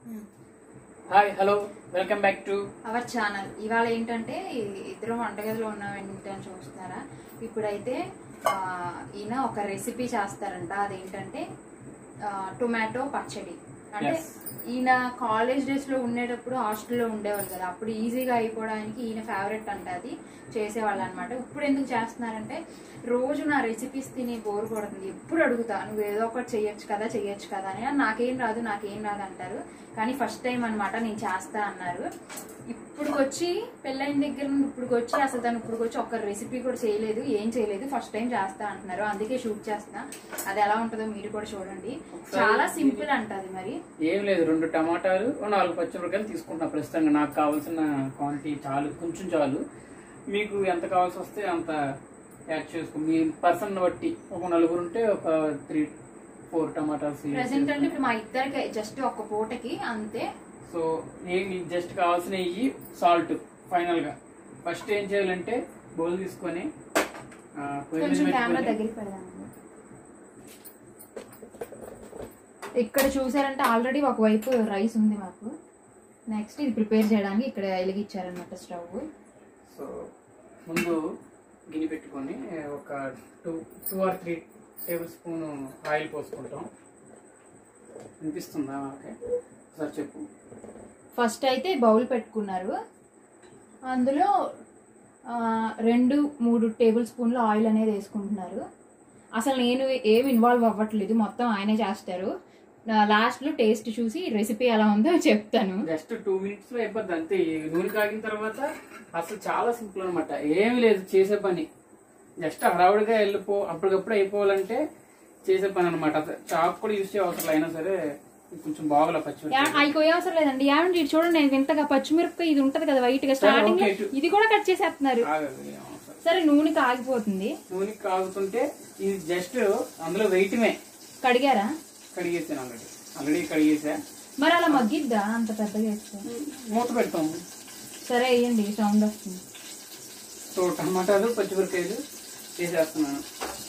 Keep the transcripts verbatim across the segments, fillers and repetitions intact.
Hi hello welcome back to our channel. ఇవాళ ఏంటంటే ఇద్దరు వంటగదిలో ఉన్నాం ఏంటని చూస్తున్నారా. ఇప్పుడైతే ఈయన ఒక రెసిపీ చేస్తారంట. అదేంటంటే టొమాటో పచ్చడి. అంటే ఈయన కాలేజ్ డేస్ లో ఉండేటప్పుడు హాస్టల్లో ఉండేవాళ్ళు కదా, అప్పుడు ఈజీగా అయిపోవడానికి ఈయన ఫేవరెట్ అంటే అది చేసేవాళ్ళు అనమాట. ఇప్పుడు ఎందుకు చేస్తున్నారంటే రోజు నా రెసిపీస్ తిని బోర్ కొడుతుంది, ఎప్పుడు అడుగుతా నువ్వు ఏదో ఒకటి చెయ్యొచ్చు కదా చెయ్యొచ్చు కదా అని. నాకేం రాదు నాకేం రాదు అంటారు, కానీ ఫస్ట్ టైం అనమాట నేను చేస్తా అన్నారు. ఇప్పుడు వచ్చి పెళ్ళైన దగ్గర నుండి ఇప్పుడు వచ్చి అసలు తను ఇప్పుడు వచ్చి ఒక్క రెసిపీ కూడా చేయలేదు, ఏం చేయలేదు, ఫస్ట్ టైం చేస్తా అంటున్నారు. అందుకే షూట్ చేస్తున్నా. అది ఎలా ఉంటుందో మీరు కూడా చూడండి. చాలా సింపుల్ అంటది. మరి ఏం లేదు, రెండు టమాటాలు నాలుగు పచ్చిమిరపకాయలు తీసుకుంటున్నా ప్రస్తుతంగా. నాకు కావాల్సిన క్వాంటిటీ చాలు, కొంచెం చాలు. మీకు ఎంత కావాల్సి వస్తే అంత యాడ్ చేసుకో. మీ పర్సన్ బట్టి ఒక నలుగురు ఉంటే ఒక త్రీ ఫోర్ టమాటాస్ ప్రెసెంట్ అంటే ఇప్పుడు మా ఇద్దరికి జస్ట్ ఒక పూటకి అంతే. సో ఏం జస్ట్ కావాల్సిన ఇవి సాల్ట్. ఫైనల్ గా ఫస్ట్ ఏం చేయాలంటే బౌల్ తీసుకొని కొంచెం కెమెరా దగ్గరికి పెడదాం. ఇక్కడ చూసారంటే ఆల్రెడీ ఒకవైపు రైస్ ఉంది మాకు. నెక్స్ట్ ఇది ప్రిపేర్ చేయడానికి ఇక్కడ వెలిగించారనమాట స్టవ్. సో ముందు గిన్నె పెట్టుకొని ఒక two two or three tablespoon oil పోసుకుంటాం. అనిపిస్తుందా? ఓకే, సార్ చెప్పు. ఫస్ట్ అయితే బౌల్ పెట్టుకున్నారు, అందులో రెండు మూడు టేబుల్ స్పూన్లు ఆయిల్ అనేది వేసుకుంటున్నారు. అసలు నేను ఏమి ఇన్వాల్వ్ అవ్వట్లేదు, మొత్తం ఆయనే చేస్తారు. లాస్ట్ లో టేస్ట్ చూసి రెసిపీ ఎలా ఉందో చెప్తాను. జస్ట్ టూ మినిట్స్ లో అయిపోద్ది అంతే. నూనె కాగిన తర్వాత అసలు చాలా సింపుల్ అనమాట. ఏమి లేదు చేసే పని, జస్ట్ హడావుడిగా వెళ్ళిపో అప్పటికప్పుడు అయిపోవాలంటే చేసే పని అనమాట. చాకు కూడా యూజ్ చేయ అవసరం అయినా సరే కొంచెం బాగా పచ్చిమిరపకాయ అయిపోయే అవసరం లేదండి. ఏమంటే చూడండి, నేను ఇంతగా పచ్చిమిరపకాయ ఇది ఉంటది కదా వైట్ గా, స్టార్టింగ్ ఇది కూడా కట్ చేసేస్తున్నారు. సరే నూనె కాగిపోతుంది. నూనె కాగుతుంటే ఇది జస్ట్ అందులో వెయిట్మే. కడిగారా? కడిగేసాను ఆల్రెడీ ఆల్రెడీ కడిగేసా. మరి అలా మగ్గిద్దా అంత పెద్దగా వేస్తే? మూత పెడతాము. సరే వేయండి, సౌండ్ వస్తుంది. సో టమాటాలు పచ్చిమిరపకాయలు వేసేస్తున్నాను.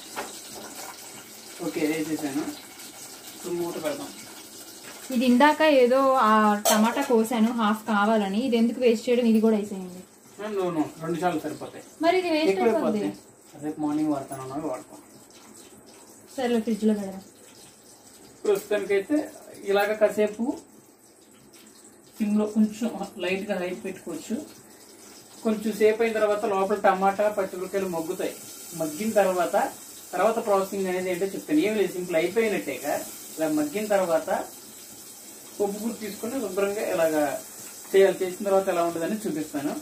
ఓకే వేసేసాను. సో మూత పెడతాం. ఇది ఇందాక ఏదో ఆ టమాటా కోసాను హాఫ్ కావాలని, ఇది ఎందుకు వేస్ట్ చేయడం? ఇది కూడా వేసేయండి. రెండు సార్లు సరిపోతాయి. మరి ఇది వేస్ట్ అయిపోతుంది. రేపు మార్నింగ్ వాడతాను, వాడుకో. సరే ఫ్రిడ్జ్ లో పెడదాం. ప్రస్తుతానికైతే ఇలాగ కాసేపు సిమ్లో కొంచెం లైట్ గా హై పెట్టుకోవచ్చు. కొంచెం సేపు అయిన తర్వాత లోపల టమాటా పచ్చిమిరపకాయలు మగ్గుతాయి. మగ్గిన తర్వాత తర్వాత ప్రాసెసింగ్ అనేది ఏంటో చెప్తాను. ఏం లేదు, సింపుల్ అయిపోయినట్టేగా. ఇలా మగ్గిన తర్వాత ఉప్పు గుర్తు తీసుకుని శుభ్రంగా ఇలాగా చేయాలి. చేసిన తర్వాత ఎలా ఉంటుందని చూపిస్తాను.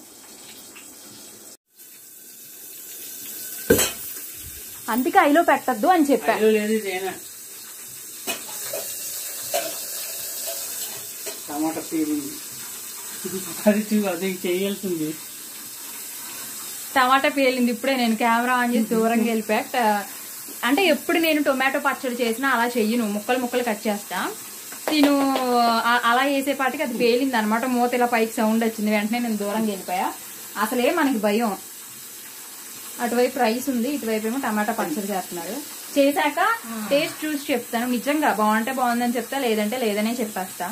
అందుకే ఐలో పెట్టద్దు అని చెప్పాను. లేదు చేయనా టమాటా పేలింది, అది చూ అది చేయాల్సింది. టమాటా పేలింది. ఇప్పుడే నేను కెమెరా ఆన్ చేసి దూరంగా వెళ్ళిపోయా. అంటే ఎప్పుడు నేను టొమాటో పచ్చడి చేసినా అలా చెయ్యను, ముక్కలు ముక్కలు కట్ చేస్తా. నేను అలా వేసేపాటికి అది పేలింది అనమాట. మూత ఇలా పైకి సౌండ్ వచ్చింది, వెంటనే నేను దూరంగా వెళ్ళిపోయా. అసలే మనకి భయం. అటువైపు రైస్ ఉంది, ఇటువైపు ఏమో టమాటా పచ్చడి చేస్తున్నారు. చేశాక టేస్ట్ చూసి చెప్తాను. నిజంగా బాగుంటే బాగుందని చెప్తా, లేదంటే లేదనే చెప్పేస్తా.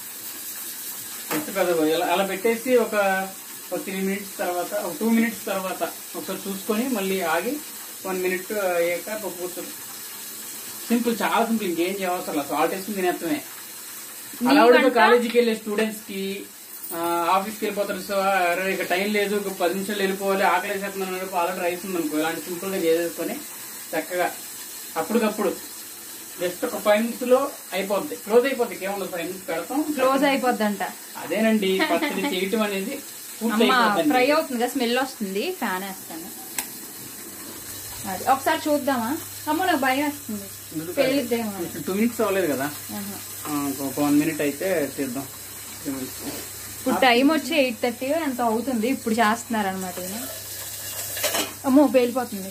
అలా పెట్టేసి ఒక త్రీ మినిట్స్ తర్వాత ఒక టూ మినిట్స్ తర్వాత ఒకసారి చూసుకొని మళ్ళీ ఆగి వన్ మినిట్ అయ్యాక కూర్చొని. సింపుల్, చాలా సింపుల్. ఇంకేం చేయవసరం లేదు. సాల్ట్ వేసుకుని తినేత్తమే. అలా కాలేజీకి వెళ్ళే స్టూడెంట్స్ కి, ఆఫీస్కి వెళ్ళిపోతారు. సో ఇక టైం లేదు, ఒక పది నిమిషాలు వెళ్ళిపోవాలి, ఆకలి వేసేస్తున్నాను, ఆల్రెడీ రైస్ ఉంది అనుకో, ఇలాంటి సింపుల్ గా చేసేసుకొని చక్కగా అప్పటికప్పుడు జస్ట్ ఒక ఫైవ్ మినిట్స్ లో అయిపోద్ది, క్లోజ్ అయిపోద్ది. ఏముండదు, ఫైవ్ మినిట్స్ పెడతాం, క్లోజ్ అయిపోద్ది అంట. అదేనండి పచ్చడి చేయటం అనేది. ఫ్రై అవుతుంది కదా, స్మెల్ వస్తుంది. ఫ్యాన్ వేస్తాను. అది ఒకసారి చూద్దామా? అమ్మో నాకు భయం వస్తుంది. టూ మినిట్స్ అవ్వలేదు కదా, ఒక వన్ మినిట్ అయితే చేద్దాం. ఇప్పుడు టైం వచ్చి ఎయిట్ థర్టీ ఎంత అవుతుంది. ఇప్పుడు చేస్తున్నారు అనమాట. అమ్మో పేలిపోతుంది.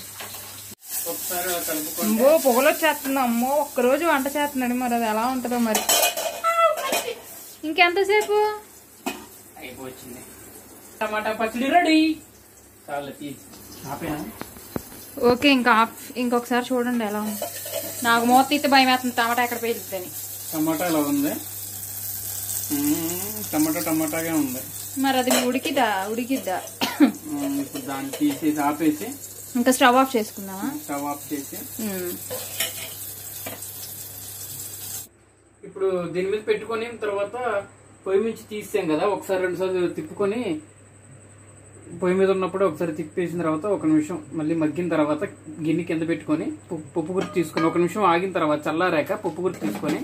అమ్మో పొగలు వచ్చేస్తుంది. అమ్మో ఒక్కరోజు వంట చేస్తున్నాడు, మరి అది ఎలా ఉంటుందో మరి. ఇంకెంతసేపు? అయిపోయింది. టమాటా పచ్చడి రెడీ. ఓకే, ఇంకా ఇంకొకసారి చూడండి ఎలా ఉంది. నాకు మూత తీస్తే భయం వేస్తుంది టమాటా ఎక్కడ పేలుద్దని. టమాటా ఎలా ఉంది? టమాటా టమాటాగా ఉంది. మరి అది ఉడికిద్దా ఉడికిద్దా? ఇప్పుడు దాన్ని తీసేసి ఆపేసి ఇంకా స్టవ్ ఆఫ్ చేసుకుందామా? స్టవ్ ఆఫ్ చేసి ఇప్పుడు దీని మీద పెట్టుకొని తర్వాత పొయ్యి నుంచి తీసాం కదా, ఒకసారి రెండు సార్లు తిప్పుకొని పొయ్యి మీద ఉన్నప్పుడు ఒకసారి తిప్పేసిన తర్వాత ఒక నిమిషం మళ్ళీ మగ్గిన తర్వాత గిన్నె కింద పెట్టుకొని పప్పు గుర్తు తీసుకొని ఒక నిమిషం ఆగిన తర్వాత చల్లారాక పప్పు గుర్తు తీసుకొని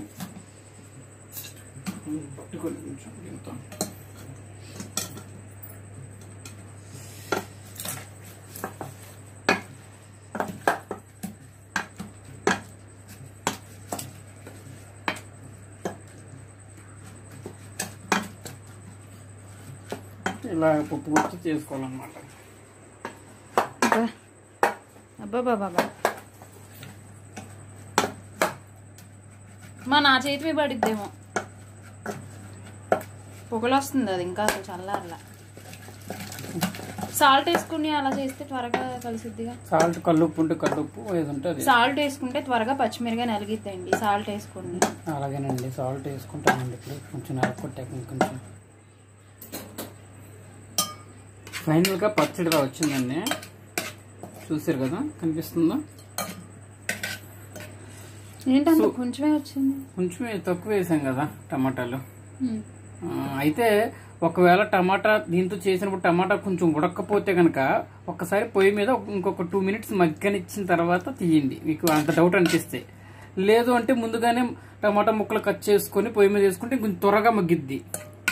పట్టుకొని కొంచెం దీంతో ఇలా పప్పు గుర్తు చేసుకోవాలన్నమాట. అబ్బా బాబా మా నా చేతి మీద పడిద్దేమో, పొగలు వస్తుంది అది ఇంకా అసలు చల్లారలా. సాల్ట్ వేసుకుని అలా చేస్తే త్వరగా కలిసిద్దిగా. సాల్ట్ కల్లుప్పు ఉంటే కల్లుప్పు ఏది ఉంటుంది. సాల్ట్ వేసుకుంటే త్వరగా పచ్చిమిరగా నలిగిద్దండి. సాల్ట్ వేసుకోండి. అలాగేనండి, సాల్ట్ వేసుకుంటానండి. ఇప్పుడు కొంచెం నలుపుకొట్టాక కొంచెం ఫైనల్గా పచ్చడిగా వచ్చిందండి. చూసారు కదా, కనిపిస్తుందా? ఏంటంటే కొంచెమే వచ్చింది. కొంచెమే తక్కువ వేసాం కదా టమాటాలు. అయితే ఒకవేళ టమాటా దీంతో చేసినప్పుడు టమాటా కొంచెం ఉడకపోతే కనుక ఒక్కసారి పొయ్యి మీద ఇంకొక టూ మినిట్స్ మగ్గనిచ్చిన తర్వాత తీయండి, మీకు అంత డౌట్ అనిపిస్తే. లేదు అంటే ముందుగానే టమాటా ముక్కలు కట్ చేసుకొని పొయ్యి మీద వేసుకుంటే కొంచెం త్వరగా మగ్గిద్ది.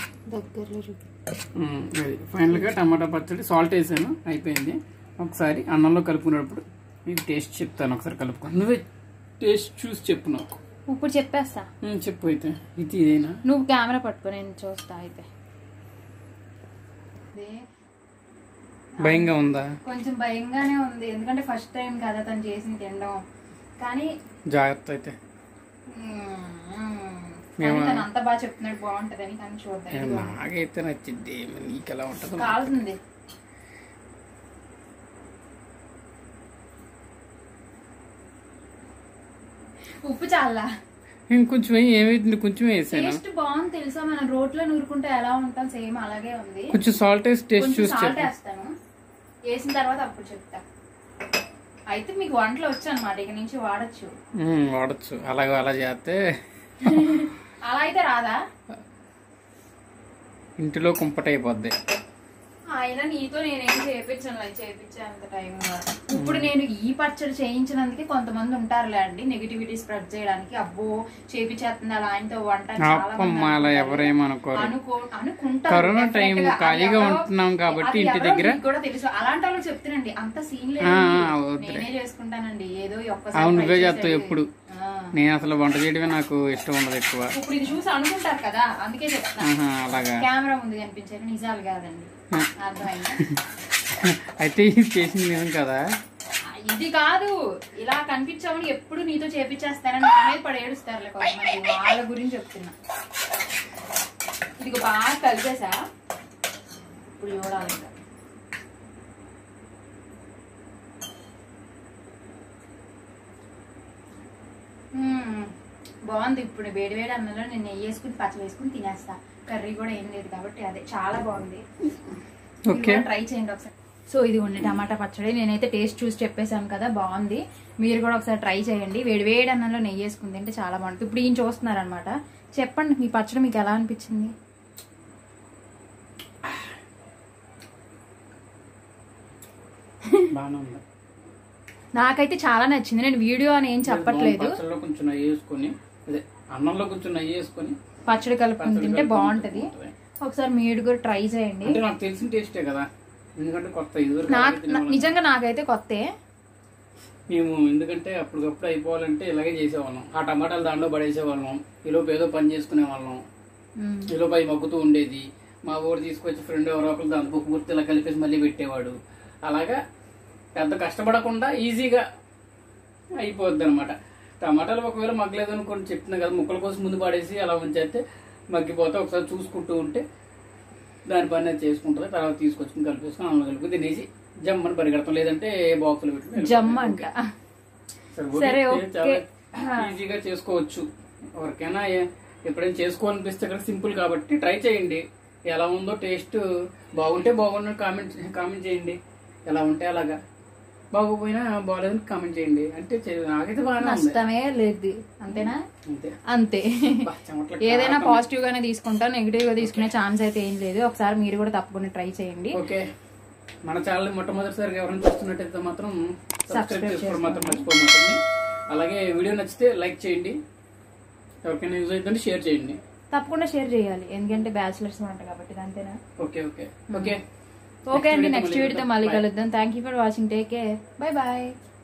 ఫైనల్ గా టమాటా పచ్చడి సాల్ట్ వేసాను, అయిపోయింది. ఒకసారి అన్నంలో కలుపుకునేటప్పుడు మీకు టేస్ట్ చెప్తాను, ఒకసారి కలుపుకో. నువ్వే టేస్ట్ చూసి చెప్పు నాకు. ఇప్పుడు చెప్పేస్తా. చెప్పు అయితే. ఇది ఇదేనా? నువ్వు కెమెరా పట్టుకో, నేను చూస్తా. అయితే భయంగా ఉందా? కొంచెం భయంగానే ఉంది, ఎందుకంటే ఫస్ట్ టైం కదా తను చేసింది తినడం. కానీ జాగ్రత్త అయితే. అంత బాగా చెప్తున్నాడు, బాగుంటదని. కానీ చూద్దాం. నాకైతే నచ్చింది, నీకు ఎలా ఉంటుంది? కాలుతుంది. ఉప్పు చాలా ఇంకొంచెం ఏమైతుంది, కొంచెం వేసాను. టేస్ట్ బాగుంది తెలుసా, మనం రోట్లో నూరుకుంటే ఎలా ఉంటాం సేమ్ అలాగే ఉంది. కొంచెం సాల్ట్ వేసి టేస్ట్ చూసి సాల్ట్ వేస్తాను, వేసిన తర్వాత అప్పుడు చెప్తా. అయితే మీకు వంటలు వచ్చు అనమాట, ఇక నుంచి వాడచ్చు. వాడచ్చు. అలాగే అలా చేస్తే అలా అయితే రాదా? ఇంటిలో కుంపట అయిపోద్ది. ఆయన నీతో నేనేం చేయించాను, అది చేయించేంత టైం. ఇప్పుడు నేను ఈ పచ్చడి చేయించినందుకే కొంతమంది ఉంటారులే అండి నెగిటివిటీ స్ప్రెడ్ చేయడానికి. అబ్బో చేపించేస్తుంది అలా ఆయనతో వంట అనుకుంటారు. కరోనా టైం ఖాళీగా ఉంటున్నాం కాబట్టి ఇంటి దగ్గర కూడా తెలుసు. అలాంటి వాళ్ళు చెప్తానండి, అంత సీన్ లేదు, నేనే చేసుకుంటానండి. ఏదో నువ్వే చేస్తావు ఎప్పుడు. నేను అసలు వంట చేయడమే నాకు ఇష్టం ఉండదు ఎక్కువ. ఇప్పుడు ఇది చూసి అనుకుంటారు కదా, అందుకే చెప్తాను. అలాగా కెమెరా ముందు కనిపించారు, నిజాలు కాదండి. అయితే ఇది చేసింది నిజం కదా? ఇది కాదు, ఇలా కనిపించామని ఎప్పుడు నీతో చేపించేస్తారని నా మీద పడి ఏడుస్తారులే కొంతమంది, వాళ్ళ గురించి చెప్తున్నా. ఇది బాగా కలిపేసా, ఇప్పుడు చూడాలి. ఇంకా బాగుంది. ఇప్పుడు వేడి వేడి అన్నంలో నేను నెయ్యి వేసుకుని పచ్చడి వేసుకుని తినేస్తా. కర్రీ కూడా ఏం లేదు కాబట్టి అదే చాలా బాగుంది. ట్రై చేయండి ఒకసారి. సో ఇది ఉండి టమాటా పచ్చడి నేనైతే టేస్ట్ చూసి చెప్పేశాను కదా, బాగుంది. మీరు కూడా ఒకసారి ట్రై చేయండి. వేడి వేడి అన్నంలో నెయ్యి వేసుకుని తింటే చాలా బాగుంటుంది. ఇప్పుడు ఈయన చూస్తున్నారు అనమాట. చెప్పండి మీ పచ్చడి మీకు ఎలా అనిపించింది? నాకైతే చాలా నచ్చింది. నేను వీడియో అని ఏం చెప్పట్లేదు, కొంచెం నెయ్యి వేసుకొని అన్నంలో కొంచెం నెయ్యి వేసుకొని పచ్చడి కలుపుకుని తింటే బాగుంటది. ఒకసారి మీరు కూడా ట్రై చేయండి. నాకు తెలిసిన టేస్టే కదా, ఎందుకంటే కొత్త. నిజంగా నాకైతే కొత్తే. మేము ఎందుకంటే అప్పటికప్పుడు అయిపోవాలంటే ఇలాగే చేసేవాళ్ళం. ఆ టమాటాలు దాంట్లో పడేసేవాళ్ళం, ఈలోపు ఏదో పని చేసుకునే వాళ్ళం, ఈలోపు అవి మగ్గుతూ ఉండేది. మా ఊరు తీసుకొచ్చి ఫ్రెండ్ ఎవరో ఒకరు దాంట్లో పప్పు గుర్తు ఇలా కలిపేసి మళ్ళీ పెట్టేవాడు. అలాగా పెద్ద కష్టపడకుండా ఈజీగా అయిపోద్ది అనమాట. టమాటాలు ఒకవేళ మగ్గలేదు అనుకోండి, చెప్తున్నా కదా, ముక్కల కోసం ముందు పడేసి అలా ఉంచేస్తే మగ్గిపోతే ఒకసారి చూసుకుంటూ ఉంటే దాని పని అది చేసుకుంటుంది. తర్వాత తీసుకొచ్చుకుని కలిపేసుకుని అన్నం కలిపి తినేసి జమ్మని పరిగెడతాం, లేదంటే ఏ బాక్సులు పెట్టుకుని జమ్మ అంట. చాలా ఈజీగా చేసుకోవచ్చు. ఎవరికైనా ఎప్పుడైనా చేసుకోవాలనిపిస్తే ఇక్కడ సింపుల్ కాబట్టి ట్రై చేయండి. ఎలా ఉందో టేస్ట్, బాగుంటే బాగున్న కామెంట్ కామెంట్ చేయండి, ఎలా ఉంటే అలాగా, బాగోపోయినా బాగాలేదని కామెంట్ చేయండి. అంటే నాకైతే బాగా నష్టమే లేదు, అంతేనా? అంతే అంతే. ఏదైనా పాజిటివ్ గానే తీసుకుంటా, నెగిటివ్ గా తీసుకునే ఛాన్స్ అయితే ఏం లేదు. ఒకసారి మీరు కూడా తప్పకుండా ట్రై చేయండి. ఓకే, మన ఛానల్ మొట్టమొదటిసారిగా ఎవరైనా చూస్తున్నట్టయితే మాత్రం సబ్స్క్రైబ్ చేసుకోవడం మాత్రం మర్చిపోమాకండి. అలాగే వీడియో నచ్చితే లైక్ చేయండి, ఎవరికైనా యూజ్ అవుతుందంటే షేర్ చేయండి. తప్పకుండా షేర్ చేయాలి, ఎందుకంటే బ్యాచిలర్స్ మాట కాబట్టి. అంతేనా? ఓకే ఓకే ఓకే ఓకే అండి, నెక్స్ట్ వీడియోతో మళ్ళీ కలుద్దాం. Thank you for watching, take care, bye bye.